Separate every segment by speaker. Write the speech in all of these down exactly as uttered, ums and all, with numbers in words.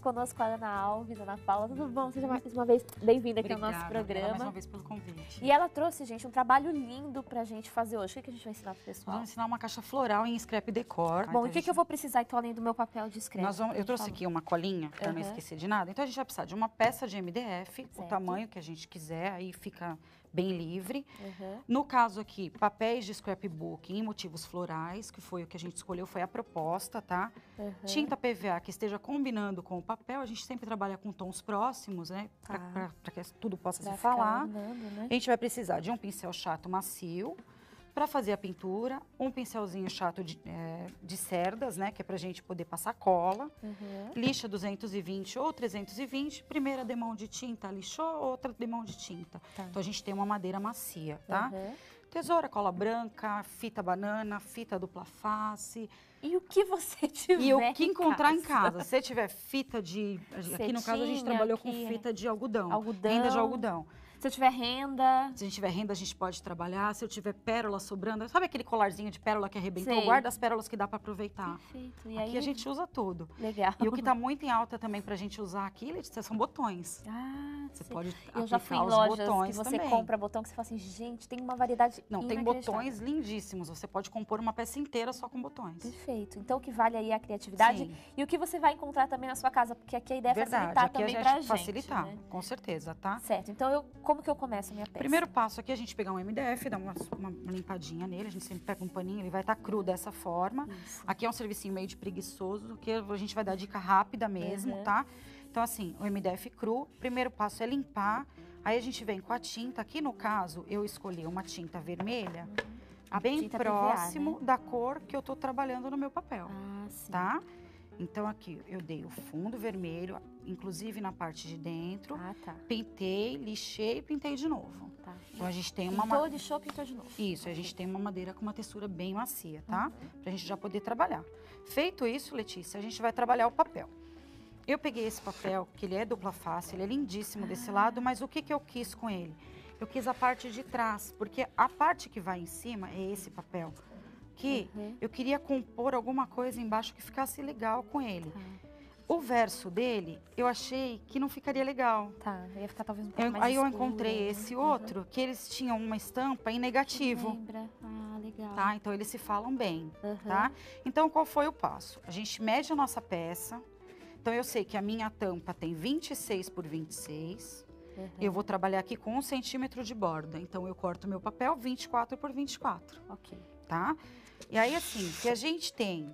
Speaker 1: conosco a Ana Alves, Ana Paula. Tudo bom? Seja mais uma vez bem-vinda aqui ao nosso programa.
Speaker 2: Mais uma vez pelo convite.
Speaker 1: E ela trouxe, gente, um trabalho lindo pra gente fazer hoje. O que, que a gente vai ensinar pro pessoal?
Speaker 2: Nós vamos ensinar uma caixa floral em scrap decor.
Speaker 1: Bom,
Speaker 2: então,
Speaker 1: e o que,
Speaker 2: gente...
Speaker 1: que eu vou precisar, então, além do meu papel de scrap?
Speaker 2: Nós vamos... Eu trouxe
Speaker 1: falou.
Speaker 2: aqui uma colinha, pra uhum. não esquecer de nada. Então, a gente vai precisar de uma peça de M D F, certo. O tamanho que a gente quiser, aí fica bem livre. Uhum. No caso aqui, papéis de scrapbook em motivos florais, que foi o que a gente escolheu, foi a proposta, tá? Uhum. Tinta P V A que esteja combinando com o papel, a gente sempre trabalha com tons próximos, né? Tá. Para que tudo possa pra se falar. Andando, né? A gente vai precisar de um pincel chato macio para fazer a pintura, um pincelzinho chato de, é, de cerdas, né? Que é pra gente poder passar cola. Uhum. Lixa duzentos e vinte ou trezentos e vinte, primeira demão de tinta, lixou, outra demão de tinta. Tá. Então a gente tem uma madeira macia, tá? Uhum. Tesoura, cola branca, fita banana, fita dupla face.
Speaker 1: E o que você tiver
Speaker 2: E o que encontrar
Speaker 1: em
Speaker 2: casa. em casa. Se tiver fita de... Cetinha, aqui no caso a gente trabalhou aqui, com fita de algodão.
Speaker 1: Algodão.
Speaker 2: Renda de algodão.
Speaker 1: Se eu tiver renda...
Speaker 2: Se a gente tiver renda, a gente pode trabalhar. Se eu tiver pérola sobrando... Sabe aquele colarzinho de pérola que arrebentou? Sei. Guarda as pérolas que dá para aproveitar.
Speaker 1: Perfeito. E
Speaker 2: aqui
Speaker 1: aí...
Speaker 2: a gente usa tudo.
Speaker 1: Legal.
Speaker 2: E o que está muito em alta também para a gente usar aqui, Letícia, são botões.
Speaker 1: Ah,
Speaker 2: Você
Speaker 1: sim.
Speaker 2: pode
Speaker 1: Eu já fui em
Speaker 2: os
Speaker 1: lojas
Speaker 2: botões
Speaker 1: que você
Speaker 2: também.
Speaker 1: compra botão que você fala assim, gente, tem uma variedade
Speaker 2: Não, tem botões lindíssimos. Você pode compor uma peça inteira só com botões.
Speaker 1: Perfeito. Então, o que vale aí é a criatividade. Sim. E o que você vai encontrar também na sua casa, porque aqui a ideia é
Speaker 2: Verdade,
Speaker 1: facilitar
Speaker 2: aqui
Speaker 1: também
Speaker 2: a
Speaker 1: pra
Speaker 2: gente
Speaker 1: gente.
Speaker 2: facilitar,
Speaker 1: né?
Speaker 2: Com certeza, tá?
Speaker 1: Certo. Então, eu, como que eu começo a minha peça?
Speaker 2: Primeiro passo aqui, a gente pegar um M D F, dar uma, uma limpadinha nele. A gente sempre pega um paninho, ele vai estar cru dessa forma. Isso. Aqui é um servicinho meio de preguiçoso, que a gente vai dar dica rápida mesmo, uhum. tá? Então, assim, o M D F cru, primeiro passo é limpar. Aí a gente vem com a tinta. Aqui no caso, eu escolhi uma tinta vermelha, uhum. bem tinta próximo P V A, né? Da cor que eu tô trabalhando no meu papel, ah, sim. tá? Então, aqui, eu dei o fundo vermelho, inclusive na parte de dentro. Ah, tá. Pintei, lixei e pintei de novo. Tá. Então, a gente tem uma...
Speaker 1: Pintou, lixou, pintou de novo.
Speaker 2: Isso, a gente tem uma madeira com uma textura bem macia, tá? Uhum. Pra gente já poder trabalhar. Feito isso, Letícia, a gente vai trabalhar o papel. Eu peguei esse papel, que ele é dupla face, ele é lindíssimo ah. desse lado, mas o que que eu quis com ele? Eu quis a parte de trás, porque a parte que vai em cima é esse papel. Que uhum. eu queria compor alguma coisa embaixo que ficasse legal com ele. Tá. O verso dele, eu achei que não ficaria legal.
Speaker 1: Tá, ia ficar talvez um pouco
Speaker 2: eu,
Speaker 1: mais
Speaker 2: Aí
Speaker 1: escuro,
Speaker 2: eu encontrei
Speaker 1: né?
Speaker 2: esse outro, uhum. que eles tinham uma estampa em negativo.
Speaker 1: Lembra? Ah, legal.
Speaker 2: Tá, então eles se falam bem,
Speaker 1: uhum.
Speaker 2: tá? Então, qual foi o passo? A gente mede a nossa peça. Então, eu sei que a minha tampa tem vinte e seis por vinte e seis. Uhum. Eu vou trabalhar aqui com um centímetro de borda. Então, eu corto meu papel vinte e quatro por vinte e quatro.
Speaker 1: Ok.
Speaker 2: Tá? E aí, assim, se a gente tem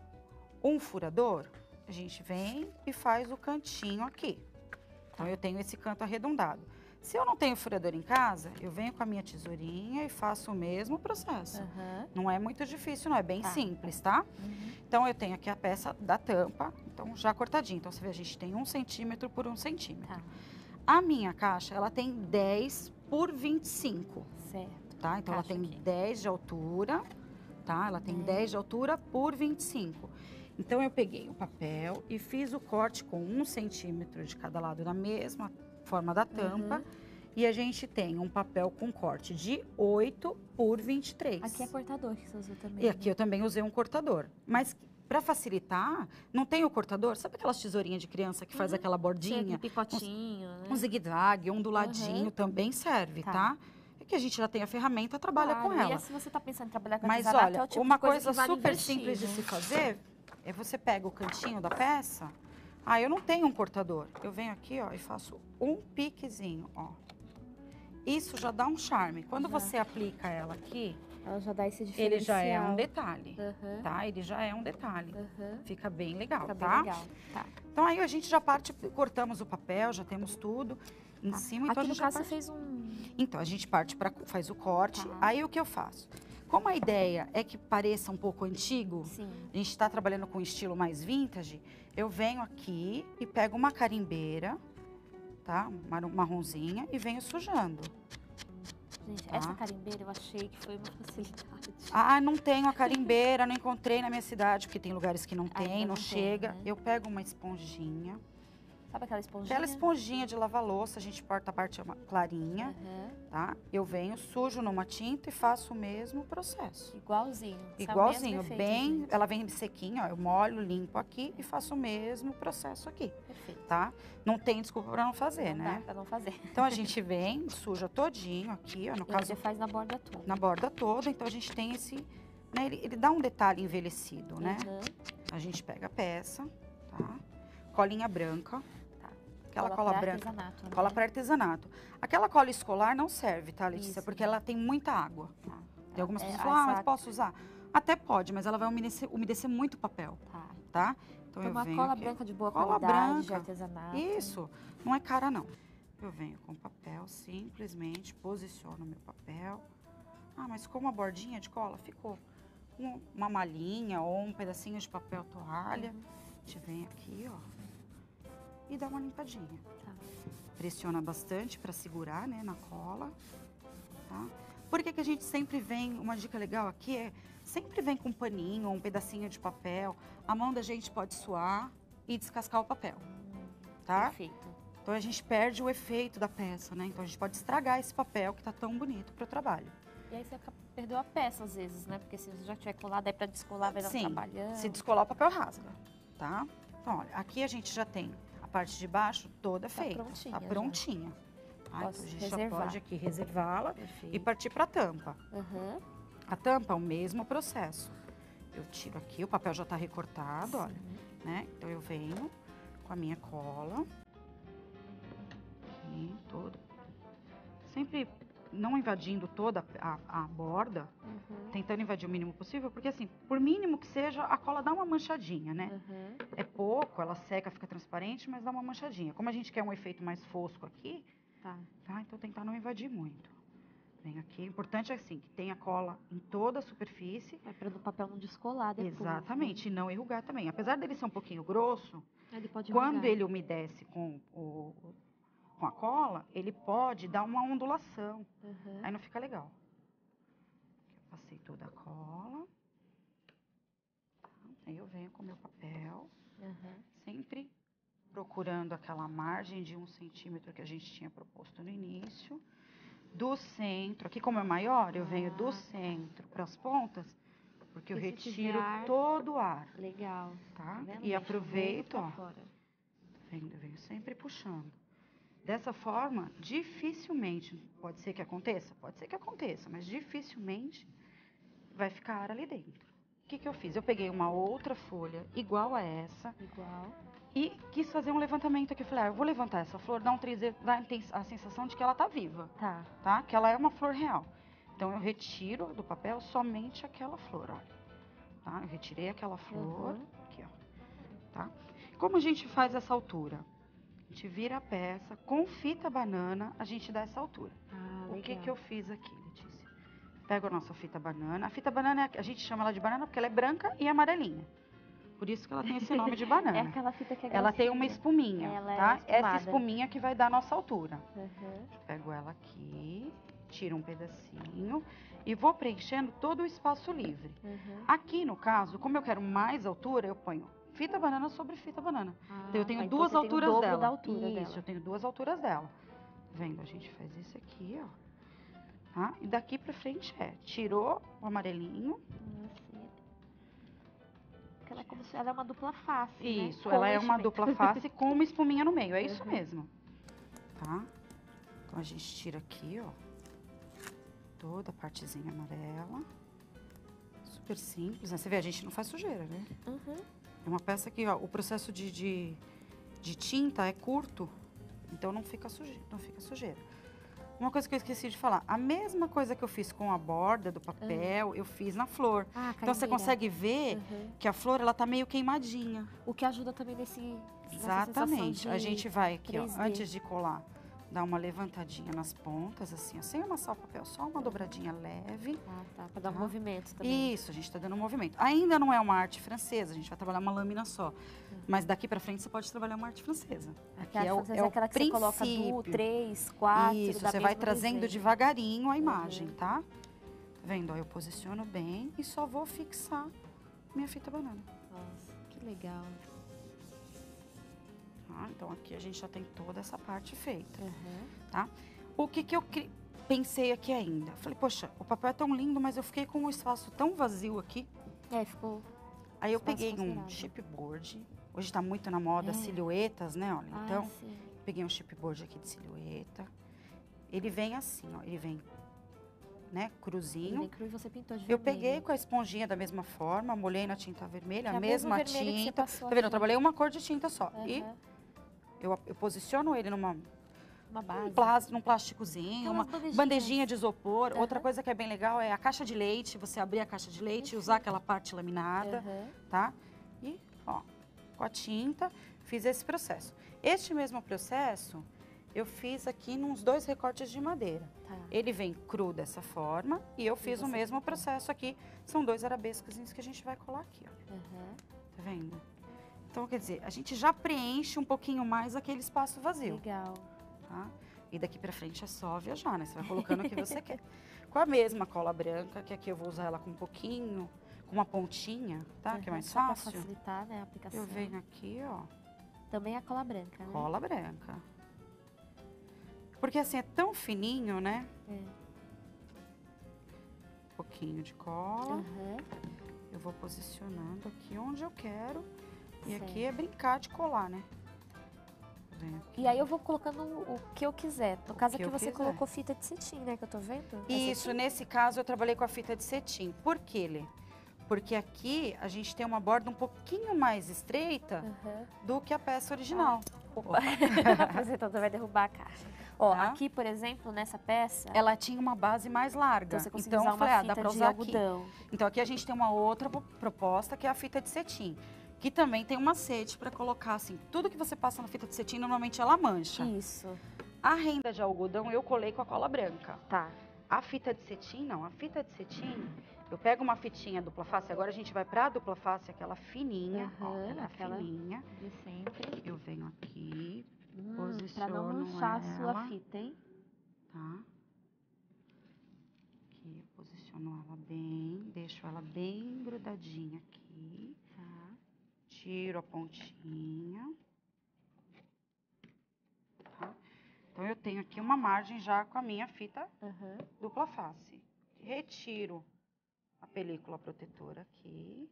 Speaker 2: um furador, a gente vem e faz o cantinho aqui. Então, eu tenho esse canto arredondado. Se eu não tenho furador em casa, eu venho com a minha tesourinha e faço o mesmo processo. Uhum. Não é muito difícil, não. É bem tá. simples, tá? Uhum. Então, eu tenho aqui a peça da tampa, então já cortadinha. Então, você vê, a gente tem um centímetro por um centímetro. Tá. A minha caixa, ela tem dez por vinte e cinco.
Speaker 1: Certo.
Speaker 2: Tá? Então, caixa ela tem aqui. dez de altura, tá? Ela tem é. dez de altura por vinte e cinco. Então, eu peguei o papel e fiz o corte com um centímetro de cada lado da mesma forma da tampa. Uhum. E a gente tem um papel com corte de oito por vinte e três.
Speaker 1: Aqui é cortador que você usou também.
Speaker 2: E aqui né? eu também usei um cortador. Mas... Para facilitar, não tem o cortador? Sabe aquelas tesourinhas de criança que uhum. faz aquela bordinha?
Speaker 1: Um picotinho, um,
Speaker 2: né? Um zigue-zague, um do ladinho, uhum. também serve, tá? tá? É que a gente já tem a ferramenta, trabalha claro, com ela.
Speaker 1: E se você tá pensando em trabalhar com a
Speaker 2: Mas
Speaker 1: tesoura,
Speaker 2: olha,
Speaker 1: é o tipo
Speaker 2: uma
Speaker 1: de coisa,
Speaker 2: coisa
Speaker 1: vale
Speaker 2: super
Speaker 1: investir,
Speaker 2: simples
Speaker 1: né?
Speaker 2: de se fazer, é você pega o cantinho da peça, ah, eu não tenho um cortador. Eu venho aqui, ó, e faço um piquezinho, ó. Isso já dá um charme. Quando já. você aplica ela aqui...
Speaker 1: Ela já dá esse diferencial.
Speaker 2: Ele já é um detalhe,
Speaker 1: uhum.
Speaker 2: tá? Ele já é um detalhe. Uhum. Fica bem legal,
Speaker 1: Fica
Speaker 2: tá?
Speaker 1: Bem legal. Tá?
Speaker 2: Então, aí a gente já parte, cortamos o papel, já temos tudo em tá. cima. Então
Speaker 1: aqui
Speaker 2: a gente
Speaker 1: no caso
Speaker 2: parte...
Speaker 1: você fez um...
Speaker 2: Então, a gente parte para faz o corte.
Speaker 1: Tá.
Speaker 2: Aí, o que eu faço? Como a ideia é que pareça um pouco antigo,
Speaker 1: Sim.
Speaker 2: a gente está trabalhando com um estilo mais vintage, eu venho aqui e pego uma carimbeira, tá? Uma marronzinha e venho sujando.
Speaker 1: Gente,
Speaker 2: tá?
Speaker 1: essa carimbeira eu achei que foi uma facilidade.
Speaker 2: Ah, não tenho a carimbeira, não encontrei na minha cidade, porque tem lugares que não tem,
Speaker 1: Ainda
Speaker 2: não,
Speaker 1: não
Speaker 2: chega.
Speaker 1: tem, né?
Speaker 2: Eu pego uma esponjinha,
Speaker 1: Sabe aquela esponjinha?
Speaker 2: Aquela esponjinha de lavar louça, a gente corta a parte clarinha,
Speaker 1: Uhum.
Speaker 2: tá? Eu venho, sujo numa tinta e faço o mesmo processo.
Speaker 1: Igualzinho.
Speaker 2: Igualzinho,
Speaker 1: efeito,
Speaker 2: bem,
Speaker 1: gente.
Speaker 2: ela vem sequinha, ó, eu molho, limpo aqui e faço o mesmo processo aqui,
Speaker 1: Perfeito.
Speaker 2: tá? Não tem desculpa pra não fazer,
Speaker 1: Não
Speaker 2: né?
Speaker 1: dá pra não fazer.
Speaker 2: Então a gente vem, suja todinho aqui, ó, no
Speaker 1: E
Speaker 2: caso,
Speaker 1: você faz na borda toda.
Speaker 2: na borda toda, então a gente tem esse, né, ele, ele dá um detalhe envelhecido, né?
Speaker 1: Uhum.
Speaker 2: A gente pega a peça, tá? Colinha branca,
Speaker 1: Tá.
Speaker 2: aquela
Speaker 1: Cola
Speaker 2: cola
Speaker 1: pra
Speaker 2: branca.
Speaker 1: artesanato, né?
Speaker 2: Cola para artesanato. Aquela cola escolar não serve, tá, Letícia?
Speaker 1: Isso.
Speaker 2: Porque ela tem muita água.
Speaker 1: Tá.
Speaker 2: Tem algumas
Speaker 1: É,
Speaker 2: pessoas que falam, ah,
Speaker 1: essa-
Speaker 2: mas posso usar? Até pode, mas ela vai umedecer, umedecer muito o papel,
Speaker 1: Tá.
Speaker 2: tá? Então
Speaker 1: Tem
Speaker 2: eu
Speaker 1: uma
Speaker 2: venho
Speaker 1: cola
Speaker 2: aqui.
Speaker 1: branca de boa
Speaker 2: Cola
Speaker 1: qualidade, de
Speaker 2: branca.
Speaker 1: artesanato.
Speaker 2: Isso, não é cara não. Eu venho com papel, simplesmente posiciono o meu papel. Ah, mas como a bordinha de cola ficou um- uma malhinha ou um pedacinho de papel toalha,
Speaker 1: Uhum.
Speaker 2: a gente vem aqui, ó, e dá uma limpadinha.
Speaker 1: Tá.
Speaker 2: Pressiona bastante para segurar, né, na cola, tá? Por que que a gente sempre vem, uma dica legal aqui é, sempre vem com um paninho ou um pedacinho de papel, a mão da gente pode suar e descascar o papel, tá?
Speaker 1: Perfeito.
Speaker 2: Então a gente perde o efeito da peça, né? Então a gente pode estragar esse papel que tá tão bonito pro trabalho.
Speaker 1: E aí você acaba- perdeu a peça às vezes, né? Porque se você já tiver colado, aí pra descolar vai dar um
Speaker 2: Sim,
Speaker 1: trabalhando.
Speaker 2: se descolar o papel rasga, tá? Então, olha, aqui a gente já tem a parte de baixo toda feita,
Speaker 1: prontinha
Speaker 2: tá
Speaker 1: já.
Speaker 2: prontinha. Tá?
Speaker 1: Posso
Speaker 2: Então, a gente já
Speaker 1: reservar.
Speaker 2: pode aqui reservá-la
Speaker 1: Perfeito.
Speaker 2: e partir para a tampa.
Speaker 1: Uhum.
Speaker 2: A tampa é o mesmo processo. Eu tiro aqui, o papel já está recortado, olha,
Speaker 1: Sim.
Speaker 2: né? Então eu venho com a minha cola. Aqui, todo. Sempre não invadindo toda a, a borda,
Speaker 1: Uhum.
Speaker 2: tentando invadir o mínimo possível, porque assim, por mínimo que seja, a cola dá uma manchadinha, né?
Speaker 1: Uhum.
Speaker 2: É pouco, ela seca, fica transparente, mas dá uma manchadinha. Como a gente quer um efeito mais fosco aqui,
Speaker 1: Tá.
Speaker 2: tá? Então tentar não invadir muito. Vem aqui, o importante é assim, que tenha cola em toda a superfície.
Speaker 1: É para o papel não descolar depois.
Speaker 2: Exatamente, e não enrugar também. Apesar dele ser um pouquinho grosso,
Speaker 1: Né? Ele pode
Speaker 2: quando
Speaker 1: enrugar.
Speaker 2: ele umedece com, o, com a cola, ele pode dar uma ondulação.
Speaker 1: Uhum.
Speaker 2: Aí não fica legal. Eu passei toda a cola. Aí eu venho com o meu papel,
Speaker 1: Uhum.
Speaker 2: sempre procurando aquela margem de um centímetro que a gente tinha proposto no início. Do centro, aqui como é maior, eu venho do
Speaker 1: Ah.
Speaker 2: centro para as pontas, porque eu
Speaker 1: E se tiver
Speaker 2: retiro
Speaker 1: ar-
Speaker 2: todo o ar,
Speaker 1: Legal.
Speaker 2: tá?
Speaker 1: vendo,
Speaker 2: E
Speaker 1: gente?
Speaker 2: aproveito,
Speaker 1: Veio
Speaker 2: ó,
Speaker 1: pra fora.
Speaker 2: venho, venho sempre puxando. Dessa forma, dificilmente, pode ser que aconteça? Pode ser que aconteça, mas dificilmente vai ficar ar ali dentro. O que que eu fiz? Eu peguei uma outra folha igual a essa
Speaker 1: Igual.
Speaker 2: e quis fazer um levantamento aqui. Eu falei, ah, eu vou levantar essa flor, dá, um trize- dá a sensação de que ela tá viva,
Speaker 1: Tá.
Speaker 2: tá? Que ela é uma flor real. Então eu retiro do papel somente aquela flor, olha. Tá? Eu retirei aquela flor,
Speaker 1: Uhum.
Speaker 2: aqui, ó. Tá? Como a gente faz essa altura? A gente vira a peça, com fita banana, a gente dá essa altura.
Speaker 1: Ah,
Speaker 2: O que
Speaker 1: legal.
Speaker 2: que eu fiz aqui, Letícia? Pego a nossa fita banana. A fita banana, é- a gente chama ela de banana porque ela é branca e amarelinha. Por isso que ela tem esse nome de banana.
Speaker 1: É aquela fita que é
Speaker 2: Ela tem uma
Speaker 1: grossinha.
Speaker 2: espuminha,
Speaker 1: Ela é
Speaker 2: tá? Essa
Speaker 1: espumada.
Speaker 2: espuminha que vai dar a nossa altura.
Speaker 1: Uhum.
Speaker 2: Pego ela aqui, tiro um pedacinho e vou preenchendo todo o espaço livre.
Speaker 1: Uhum.
Speaker 2: Aqui, no caso, como eu quero mais altura, eu ponho fita banana sobre fita banana.
Speaker 1: Ah,
Speaker 2: Então eu tenho
Speaker 1: tá. Então
Speaker 2: duas
Speaker 1: você tem o
Speaker 2: alturas
Speaker 1: dobro
Speaker 2: dela.
Speaker 1: da altura
Speaker 2: Isso,
Speaker 1: dela.
Speaker 2: eu tenho duas alturas dela. Vendo, a gente faz isso aqui, ó. Tá? E daqui pra frente é, tirou o amarelinho.
Speaker 1: Assim. Porque ela é como se ela é uma dupla face, né?
Speaker 2: Isso,
Speaker 1: Com
Speaker 2: ela é uma
Speaker 1: enchimento.
Speaker 2: dupla face com uma espuminha no meio, é isso
Speaker 1: Uhum.
Speaker 2: mesmo. Tá? Então a gente tira aqui, ó, toda a partezinha amarela. Super simples, né? Você vê, a gente não faz sujeira, né?
Speaker 1: Uhum.
Speaker 2: É uma peça que, ó, o processo de, de, de tinta é curto, então não fica sujeira, não fica sujeira. Uma coisa que eu esqueci de falar, a mesma coisa que eu fiz com a borda do papel, eu fiz na flor.
Speaker 1: Ah,
Speaker 2: Então você
Speaker 1: carimbeira.
Speaker 2: consegue ver
Speaker 1: Uhum.
Speaker 2: que a flor, ela tá meio queimadinha.
Speaker 1: O que ajuda também nesse... nessa
Speaker 2: Exatamente.
Speaker 1: sensação
Speaker 2: A
Speaker 1: de
Speaker 2: gente vai aqui, ó,
Speaker 1: três D.
Speaker 2: antes de colar, dar uma levantadinha nas pontas, assim, ó, sem amassar o papel, só uma dobradinha leve.
Speaker 1: Ah, tá. Pra dar um
Speaker 2: Tá.
Speaker 1: movimento também.
Speaker 2: Isso, a gente tá dando um movimento. Ainda não é uma arte francesa, a gente vai trabalhar uma lâmina só. Mas daqui pra frente você pode trabalhar uma arte francesa. Aqui
Speaker 1: Aquela
Speaker 2: é o,
Speaker 1: francesa
Speaker 2: é
Speaker 1: é
Speaker 2: o
Speaker 1: aquela que você coloca
Speaker 2: princípio.
Speaker 1: duas, três, quatro.
Speaker 2: Isso,
Speaker 1: dá
Speaker 2: você vai
Speaker 1: mesmo
Speaker 2: trazendo
Speaker 1: desenho.
Speaker 2: devagarinho a imagem,
Speaker 1: Uhum.
Speaker 2: tá? Vendo? Ó, eu posiciono bem e só vou fixar minha fita banana.
Speaker 1: Nossa, que legal.
Speaker 2: Tá? Então, aqui a gente já tem toda essa parte feita,
Speaker 1: Uhum.
Speaker 2: tá? O que que eu cri... pensei aqui ainda? Falei, poxa, o papel é tão lindo, mas eu fiquei com um espaço tão vazio aqui.
Speaker 1: É, ficou...
Speaker 2: Aí eu
Speaker 1: espaço
Speaker 2: peguei um
Speaker 1: considerável.
Speaker 2: chipboard. Hoje tá muito na moda
Speaker 1: É.
Speaker 2: silhuetas, né? Olha,
Speaker 1: Ah,
Speaker 2: então,
Speaker 1: sim.
Speaker 2: peguei um chipboard aqui de silhueta. Ele vem assim, ó. Ele vem, né,
Speaker 1: Ele
Speaker 2: cruzinho.
Speaker 1: vem cru e você pintou de
Speaker 2: Eu
Speaker 1: vermelho.
Speaker 2: peguei com a esponjinha da mesma forma, molhei na tinta vermelha,
Speaker 1: Que é
Speaker 2: a
Speaker 1: o
Speaker 2: mesma
Speaker 1: mesmo vermelho que você
Speaker 2: tinta.
Speaker 1: passou
Speaker 2: Tá vendo? Eu
Speaker 1: aqui.
Speaker 2: trabalhei uma cor de tinta só. E
Speaker 1: Aham.
Speaker 2: eu, eu posiciono ele numa,
Speaker 1: Uma base.
Speaker 2: um plás- num plásticozinho,
Speaker 1: Aquelas
Speaker 2: uma
Speaker 1: bandejinhas.
Speaker 2: bandejinha de isopor.
Speaker 1: Aham.
Speaker 2: Outra coisa que é bem legal é a caixa de leite. Você abrir a caixa de leite e usar aquela parte laminada,
Speaker 1: Aham.
Speaker 2: tá? E, ó, com a tinta, fiz esse processo. Este mesmo processo, eu fiz aqui nos dois recortes de madeira.
Speaker 1: Tá.
Speaker 2: Ele vem cru dessa forma e eu fiz o
Speaker 1: você
Speaker 2: mesmo
Speaker 1: pintou.
Speaker 2: processo aqui. São dois arabescos que a gente vai colar aqui, ó.
Speaker 1: Aham.
Speaker 2: Tá vendo? Então, quer dizer, a gente já preenche um pouquinho mais aquele espaço vazio,
Speaker 1: Legal.
Speaker 2: tá? E daqui pra frente é só viajar, né? Você vai colocando o que você quer. Com a mesma cola branca, que aqui eu vou usar ela com um pouquinho, com uma pontinha, tá? Que é
Speaker 1: Aham.
Speaker 2: mais
Speaker 1: Só pra
Speaker 2: fácil.
Speaker 1: facilitar, né, a aplicação.
Speaker 2: Eu venho aqui, ó,
Speaker 1: Também a cola branca, né?
Speaker 2: cola branca. Porque assim, é tão fininho, né?
Speaker 1: É.
Speaker 2: Um pouquinho de cola.
Speaker 1: Aham.
Speaker 2: Eu vou posicionando aqui onde eu quero. E
Speaker 1: Certo.
Speaker 2: aqui é brincar de colar, né? Venho aqui.
Speaker 1: E aí eu vou colocando o que eu quiser. No
Speaker 2: O
Speaker 1: caso
Speaker 2: que
Speaker 1: aqui
Speaker 2: eu
Speaker 1: você
Speaker 2: quiser.
Speaker 1: colocou fita de cetim, né? Que eu tô vendo. É
Speaker 2: Isso,
Speaker 1: cetim?
Speaker 2: nesse caso eu trabalhei com a fita de cetim. Por quê, Lê? Porque aqui a gente tem uma borda um pouquinho mais estreita
Speaker 1: Aham.
Speaker 2: do que a peça original.
Speaker 1: Opa. A apresentadora vai derrubar a caixa. Ó,
Speaker 2: Tá.
Speaker 1: aqui, por exemplo, nessa peça,
Speaker 2: Ela tinha uma base mais larga.
Speaker 1: então você conseguiu
Speaker 2: Então
Speaker 1: usar
Speaker 2: eu falei,
Speaker 1: uma
Speaker 2: ah, dá
Speaker 1: fita
Speaker 2: pra
Speaker 1: de
Speaker 2: usar aqui.
Speaker 1: algodão.
Speaker 2: Então aqui a gente tem uma outra po- proposta que é a fita de cetim. Que também tem um macete para colocar assim, tudo que você passa na fita de cetim, normalmente ela mancha.
Speaker 1: Isso.
Speaker 2: A renda de algodão eu colei com a cola branca.
Speaker 1: Tá.
Speaker 2: A fita de cetim, não. A fita de cetim, eu pego uma fitinha dupla face, agora a gente vai pra dupla face, aquela fininha, ó,
Speaker 1: Aham,
Speaker 2: ela é
Speaker 1: aquela-
Speaker 2: fininha.
Speaker 1: De sempre.
Speaker 2: Eu venho aqui,
Speaker 1: Hum, pra não
Speaker 2: posiciono
Speaker 1: manchar a sua
Speaker 2: ela.
Speaker 1: fita, hein?
Speaker 2: tá? Aqui, eu posiciono ela bem, deixo ela bem grudadinha aqui.
Speaker 1: Tá.
Speaker 2: Tiro a pontinha. Tá? Então, eu tenho aqui uma margem já com a minha fita
Speaker 1: Aham.
Speaker 2: dupla face. Retiro a película protetora aqui.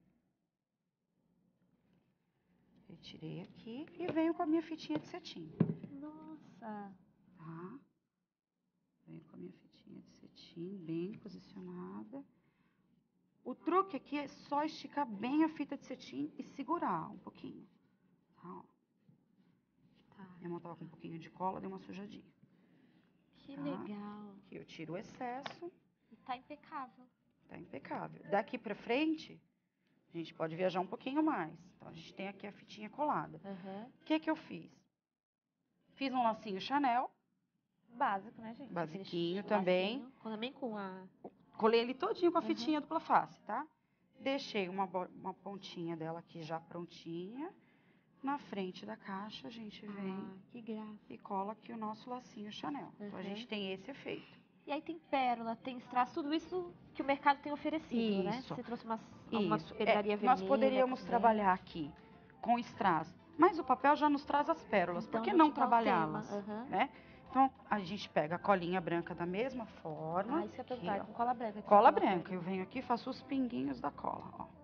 Speaker 2: Retirei aqui e venho com a minha fitinha de cetim,
Speaker 1: Nossa.
Speaker 2: tá? Venho com a minha fitinha de cetim bem posicionada. O truque aqui é só esticar bem a fita de cetim e segurar um pouquinho, tá? Ó.
Speaker 1: Tá.
Speaker 2: Minha mão tava com um pouquinho de cola, deu uma sujadinha.
Speaker 1: Que
Speaker 2: Tá.
Speaker 1: legal.
Speaker 2: Aqui eu tiro o excesso.
Speaker 1: E tá impecável.
Speaker 2: Tá impecável. Daqui pra frente, a gente pode viajar um pouquinho mais. Então, a gente tem aqui a fitinha colada.
Speaker 1: Aham.
Speaker 2: O que que eu fiz? Fiz um lacinho Chanel,
Speaker 1: Básico, né, gente?
Speaker 2: Basiquinho
Speaker 1: Aquele
Speaker 2: também.
Speaker 1: lacinho, também com a...
Speaker 2: colei ele todinho com a
Speaker 1: Uhum.
Speaker 2: fitinha dupla face, tá? Deixei uma, bo- uma pontinha dela aqui já prontinha. Na frente da caixa, a gente vem
Speaker 1: Ah, que graça.
Speaker 2: e cola aqui o nosso lacinho Chanel. Então, a
Speaker 1: Uhum.
Speaker 2: gente tem esse efeito.
Speaker 1: E aí tem pérola, tem strass, tudo isso que o mercado tem oferecido, né?
Speaker 2: Isso.
Speaker 1: Você trouxe umas, alguma
Speaker 2: Isso.
Speaker 1: pedraria
Speaker 2: É,
Speaker 1: vermelha.
Speaker 2: nós poderíamos
Speaker 1: também.
Speaker 2: trabalhar aqui com strass, mas o papel já nos traz as pérolas.
Speaker 1: Então,
Speaker 2: Por que
Speaker 1: já
Speaker 2: não
Speaker 1: te dá o
Speaker 2: trabalhá-las?
Speaker 1: tema, aham.
Speaker 2: Né? Então, a gente pega a colinha branca da mesma forma.
Speaker 1: Ah, isso que eu
Speaker 2: aqui,
Speaker 1: perguntar,
Speaker 2: ó.
Speaker 1: com cola branca. que
Speaker 2: Cola
Speaker 1: você coloca.
Speaker 2: branca. Eu venho aqui e faço os pinguinhos da cola, ó.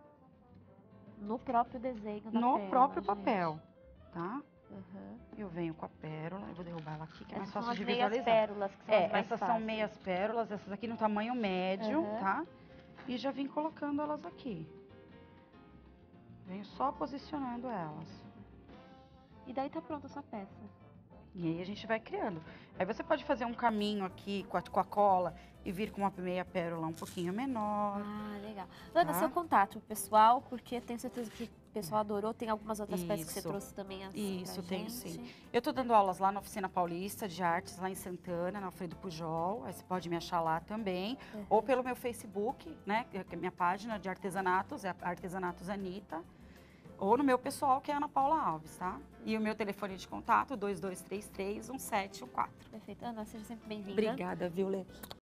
Speaker 1: No próprio desenho da
Speaker 2: No
Speaker 1: pérola,
Speaker 2: próprio
Speaker 1: gente.
Speaker 2: papel, tá?
Speaker 1: Aham.
Speaker 2: Eu venho com a pérola, eu vou derrubar ela aqui, que é mais
Speaker 1: Essas são
Speaker 2: fácil
Speaker 1: as
Speaker 2: de
Speaker 1: meias
Speaker 2: visualizar.
Speaker 1: pérolas, que são
Speaker 2: É,
Speaker 1: as mais
Speaker 2: essas são
Speaker 1: fáceis.
Speaker 2: meias pérolas, essas aqui no tamanho médio,
Speaker 1: Aham.
Speaker 2: tá? E já vim colocando elas aqui. Venho só posicionando elas.
Speaker 1: E daí tá pronta a sua peça.
Speaker 2: E aí a gente vai criando. Aí você pode fazer um caminho aqui com a, com a cola e vir com uma meia pérola um pouquinho menor.
Speaker 1: Ah, legal. Ana,
Speaker 2: Tá.
Speaker 1: seu contato pro pessoal, porque tenho certeza que o pessoal adorou. Tem algumas outras peças que você
Speaker 2: Isso.
Speaker 1: trouxe também assim
Speaker 2: Isso,
Speaker 1: pra
Speaker 2: tenho
Speaker 1: gente.
Speaker 2: sim. Eu tô dando aulas lá na Oficina Paulista de Artes, lá em Santana, na Alfredo Pujol. Aí você pode me achar lá também.
Speaker 1: Uhum.
Speaker 2: Ou pelo meu Facebook, né? Que é a minha página de artesanatos, é Artesanatos Anitta. Ou no meu pessoal, que é Ana Paula Alves, tá? E o meu telefone de contato, dois dois três três, um sete um quatro.
Speaker 1: Perfeito. Ana, seja sempre bem-vinda.
Speaker 2: Obrigada, viu, Lê?